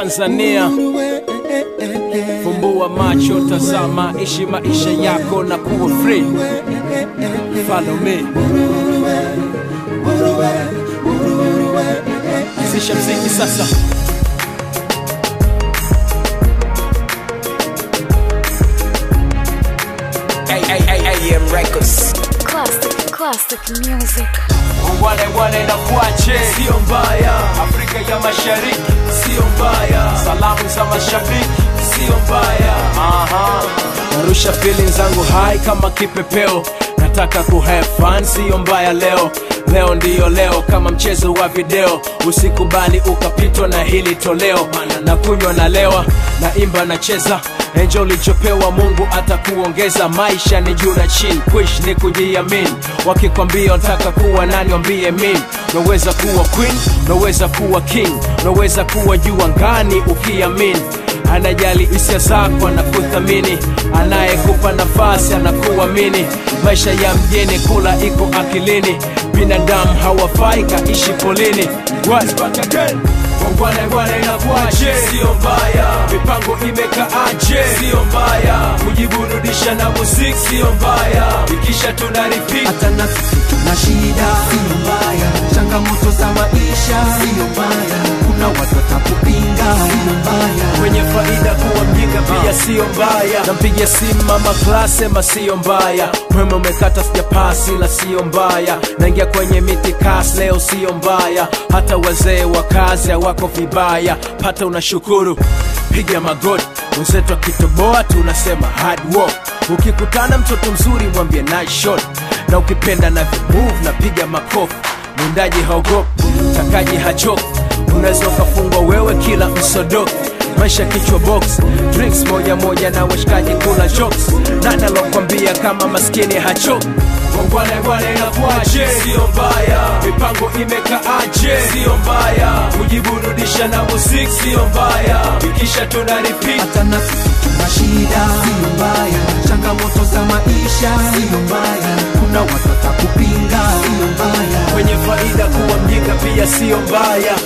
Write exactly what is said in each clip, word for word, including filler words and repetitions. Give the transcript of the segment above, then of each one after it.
Tanzania. Fumbua macho, tazama, ishi maisha yako na kuwa free. Follow me. Zisha mziki sasa. A M Records. Classic, classic music. Wale wale na kuache Sio mbaya, Afrika ya Mashariki, sio mbaya, salamu za mashabiki, sio mbaya. aha. Narusha feelings zangu high kama kipepeo, nataka ku have fun, sio mbaya leo. Leo ndiyo leo kama mchezo wa video, usikubali ukapitwa na hili toleo. Na kunywa na lewa, na imba na cheza, enjoy ulichopewa, Mungu atakuongeza. Maisha ni juu na chini, kuishi ni kujiamini. Wakikwambia unataka kuwa nani, wambie mimi. Naweza kuwa queen, naweza kuwa king, naweza kuwa juu angani ukiamini. Anajali hisia zako, anakuthamini, anayekupa nafasi anakuamini. Maisha ya mjini, kula iko akilini, binadamu hawafai kaishi polini. What's back again? Wangwane wane inakuaje, Sio mbaya, mipango imekaaje, sio mbaya, kujiburudisha na muziki, sio mbaya. ikisha tuna repeat. hata na sisi tuna shida, sio mbaya. Changamoto za maisha, sio mbaya. Kuna watu watakupinga, sio mbaya. Kwenye faida kuwa mjinga pia sio mbaya. Nampigia simu mama class, sema sio mbaya. Mwema umekata sijapasi la sio mbaya. Naingia kwenye miti kasi leo sio mbaya. Hata wazee wa kazi hawako vibaya, pata unashukuru, piga magoti. Mwenzetu akitoboa tunasema hard work. Ukikutana mtoto mzuri mwambie nice shot, na ukipenda na move na piga makofi. Mwindaji haogopi, mtakaji hachoki, unaweza ukafungwa wewe kila msodoki. Maisha kichwa box, drinks moja moja na washikaji kula jokes. Nani alokuambia kama maskini hachoki? Wangwane wane inakuaje, Sio mbaya, mipango imekaaje, sio mbaya, kujiburudisha na muziki, sio mbaya. ikisha tuna repeat. Hata na sisi tuna shida, sio mbaya. Changamoto za maisha, sio mbaya. Kuna watu watakupinga, sio mbaya. Kwenye faida kuwa mjinga pia sio mbaya.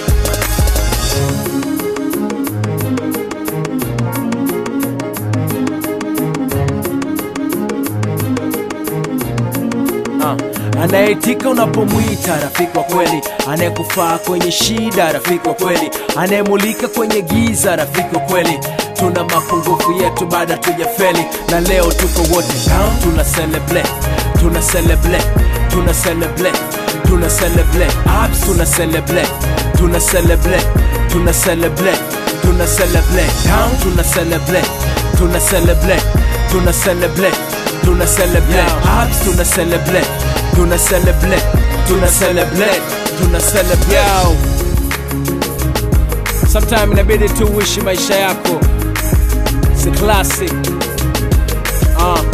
Uh, anayeitika unapomwita rafiki wa kweli, anayekufaa kwenye shida rafiki wa kweli, anayemulika kwenye giza rafiki wa kweli. Tuna mapungufu yetu baada tujafeli, na leo tuko wote down, tuna celebrate, tuna celebrate, tuna celebrate, tuna celebrate ups, tuna celebrate, tuna celebrate, tuna celebrate, tuna celebrate down, tuna celebrate, tuna celebrate, tuna celebrate, tuna celebrate ups, tuna celebrate, tuna celebrate, tuna celebrate, tuna celebrate. Sometimes inabidi tu uishi maisha yako, si classic. Uh,